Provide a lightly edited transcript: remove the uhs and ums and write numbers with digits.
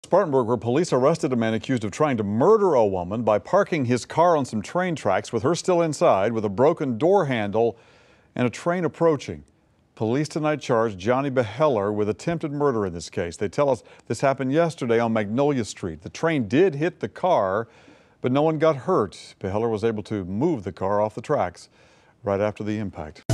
Spartanburg, where police arrested a man accused of trying to murder a woman by parking his car on some train tracks with her still inside with a broken door handle and a train approaching. Police tonight charged Johnny Beheller with attempted murder in this case. They tell us this happened yesterday on Magnolia Street. The train did hit the car, but no one got hurt. Beheller was able to move the car off the tracks right after the impact.